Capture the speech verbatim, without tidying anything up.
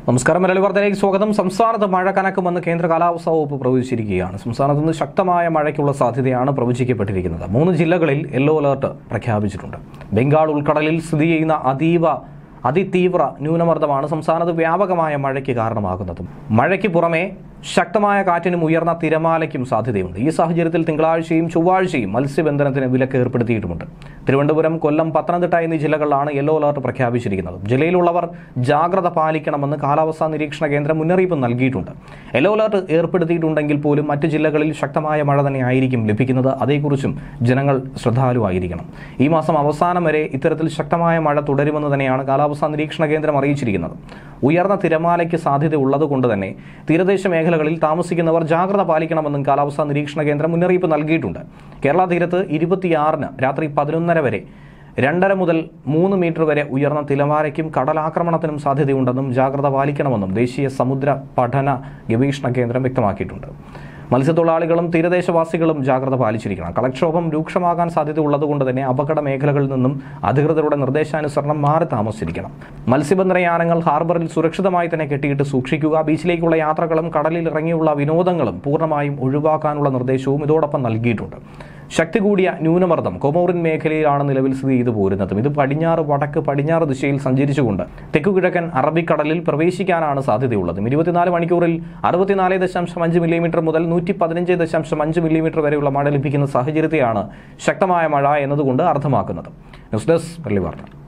നമസ്കാരം. മലയാളി വാർത്തയിലേക്ക് സ്വാഗതം. സംസ്ഥാനത്ത് മഴ കനക്കുമെന്ന് കേന്ദ്ര കാലാവസ്ഥാ വകുപ്പ് പ്രവചിച്ചിരിക്കുകയാണ്. സംസ്ഥാനത്ത് നിന്ന് ശക്തമായ മഴയ്ക്കുള്ള സാധ്യതയാണ് പ്രവചിക്കപ്പെട്ടിരിക്കുന്നത്. മൂന്ന് ജില്ലകളിൽ യെല്ലോ അലർട്ട് പ്രഖ്യാപിച്ചിട്ടുണ്ട്. ബംഗാൾ ഉൾക്കടലിൽ സ്ഥിതി ചെയ്യുന്ന അതീവ അതിതീവ്ര ന്യൂനമർദ്ദമാണ് സംസ്ഥാനത്ത് വ്യാപകമായ മഴയ്ക്ക് കാരണമാകുന്നത്. മഴയ്ക്ക് പുറമെ ശക്തമായ കാറ്റിനും ഉയർന്ന തിരമാലയ്ക്കും സാധ്യതയുണ്ട്. ഈ സാഹചര്യത്തിൽ തിങ്കളാഴ്ചയും ചൊവ്വാഴ്ചയും മത്സ്യബന്ധനത്തിന് വിലക്ക് ഏർപ്പെടുത്തിയിട്ടുമുണ്ട്. തിരുവനന്തപുരം, കൊല്ലം, പത്തനംതിട്ട എന്നീ ജില്ലകളിലാണ് യെല്ലോ അലർട്ട് പ്രഖ്യാപിച്ചിരിക്കുന്നത്. ജില്ലയിലുള്ളവർ ജാഗ്രത പാലിക്കണമെന്ന് കാലാവസ്ഥാ നിരീക്ഷണ കേന്ദ്രം മുന്നറിയിപ്പ് നൽകിയിട്ടുണ്ട്. യെല്ലോ അലർട്ട് ഏർപ്പെടുത്തിയിട്ടുണ്ടെങ്കിൽ പോലും മറ്റ് ജില്ലകളിൽ ശക്തമായ മഴ തന്നെ ആയിരിക്കും ലഭിക്കുന്നത്. അതേക്കുറിച്ചും ജനങ്ങൾ ശ്രദ്ധാലുവായിരിക്കണം. ഈ മാസം അവസാനം വരെ ഇത്തരത്തിൽ ശക്തമായ മഴ തുടരുമെന്ന് തന്നെയാണ് കാലാവസ്ഥാ നിരീക്ഷണ കേന്ദ്രം അറിയിച്ചിരിക്കുന്നത്. ഉയർന്ന തിരമാലയ്ക്ക് സാധ്യത ഉള്ളതുകൊണ്ട് തന്നെ തീരദേശ മേഖലകളിൽ താമസിക്കുന്നവർ ജാഗ്രത പാലിക്കണമെന്നും കാലാവസ്ഥാ നിരീക്ഷണ കേന്ദ്രം മുന്നറിയിപ്പ് നൽകിയിട്ടുണ്ട്. കേരള തീരത്ത് ഇരുപത്തിയാറിന് രാത്രി പതിനൊന്നര വരെ രണ്ടര മുതൽ മൂന്ന് മീറ്റർ വരെ ഉയർന്ന തിരമാലയ്ക്കും കടലാക്രമണത്തിനും സാധ്യതയുണ്ടെന്നും ജാഗ്രത പാലിക്കണമെന്നും ദേശീയ സമുദ്ര പഠന ഗവേഷണ കേന്ദ്രം വ്യക്തമാക്കിയിട്ടുണ്ട്. മത്സ്യത്തൊഴിലാളികളും തീരദേശവാസികളും ജാഗ്രത പാലിച്ചിരിക്കണം. കടൽക്ഷോഭം രൂക്ഷമാകാൻ സാധ്യത ഉള്ളതുകൊണ്ട് തന്നെ അപകട മേഖലകളിൽ നിന്നും അധികൃതരുടെ നിർദ്ദേശാനുസരണം മാറി താമസിച്ചിരിക്കണം. മത്സ്യബന്ധന യാനങ്ങൾ ഹാർബറിൽ സുരക്ഷിതമായി തന്നെ കെട്ടിയിട്ട് സൂക്ഷിക്കുക. ബീച്ചിലേക്കുള്ള യാത്രകളും കടലിൽ ഇറങ്ങിയുള്ള വിനോദങ്ങളും പൂർണ്ണമായും ഒഴിവാക്കാനുള്ള നിർദ്ദേശവും ഇതോടൊപ്പം നൽകിയിട്ടുണ്ട്. ശക്തി കൂടിയ ന്യൂനമർദ്ദം കൊമോറിൻ മേഖലയിലാണ് നിലവിൽ സ്ഥിതി ചെയ്തു പോരുന്നതും. ഇത് പടിഞ്ഞാറ് വടക്ക് പടിഞ്ഞാറ് ദിശയിൽ സഞ്ചരിച്ചുകൊണ്ട് തെക്കുകിഴക്കൻ അറബിക്കടലിൽ പ്രവേശിക്കാനാണ് സാധ്യതയുള്ളതും. ഇരുപത്തിനാല് മണിക്കൂറിൽ അറുപത്തിനാല് ദശാംശം അഞ്ച് മില്ലിമീറ്റർ മുതൽ നൂറ്റി പതിനഞ്ച് ദശാംശം അഞ്ച് മില്ലിമീറ്റർ വരെയുള്ള മഴ ലഭിക്കുന്ന സാഹചര്യത്തെയാണ് ശക്തമായ മഴ എന്നതുകൊണ്ട് അർത്ഥമാക്കുന്നത്. ന്യൂസ് ഡെസ്ക് മലയാളി വാർത്ത.